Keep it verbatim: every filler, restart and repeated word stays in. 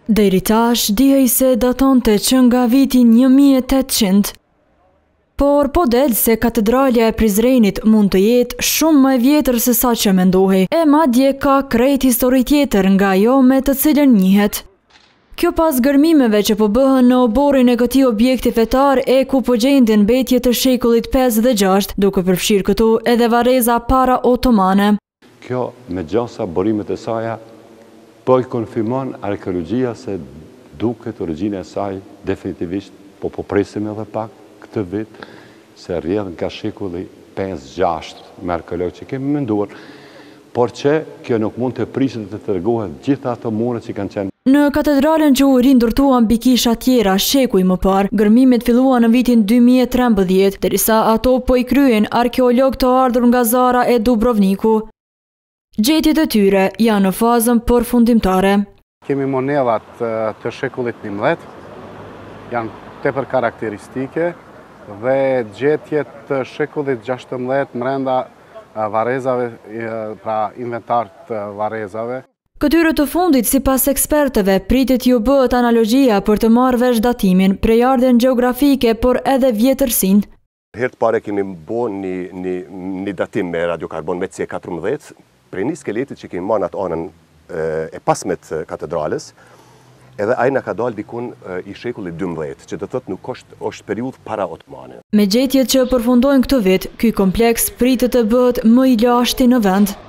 Deri tash dihej se datonte që nga viti një mijë e tetëqind, por po del se katedralja e Prizrenit mund të jetë shumë më e vjetër se sa që mendohej, e madje ka krejt histori tjetër nga ajo me të cilën njihet. Kjo pas gërmimeve që po bëhen në oborin e këtij objekti fetar e ku po gjenden mbetje të shekullit pesë dhe gjashtë, duke përfshirë këtu edhe vareza para otomane. Kjo me gjasa borimet e saja po i konfirmon arkeologjia se duket origjina e saj definitivisht, po po presim edhe pak këtë vit se rrjedh nga shekulli pesë gjashtë me arkeologë që kemi menduar, por që kjo nuk mund të prishet të tregohet gjitha ato mure që kanë qenë. Në katedralen që u rindërtuan bikisha tjera shekuj më parë, gërmimet filluan në vitin dy mijë e trembëdhjetë, derisa ato po i kryen arkeolog të ardhur nga Zara e Dubrovniku. Gjetjet e tyre janë në fazën përfundimtare. Kemi monedat të shekullit njëmbëdhjetë, janë tepër karakteristike dhe gjetjet të shekullit gjashtëmbëdhjetë brenda varezave, pra inventar të varezave. Këtyre të fundit, sipas ekspertëve, pritet ju bëhet analogjia për të marrë vesh datimin, prejardhjen gjeografike, por edhe vjetërsinë. Herë të pare kemi bën një, një, një datim me radiokarbon me C katërmbëdhjetë, prej një skeletit që kemi marrë në atë anën e pasmet katedrales, edhe ai na ka dalë dikun i shekullit dymbëdhjetë, që do thotë nuk është, është periudhë para otomane. Me gjetjet që përfundojnë këtë vit, ky kompleks pritet të bëhet më i lashti në vend.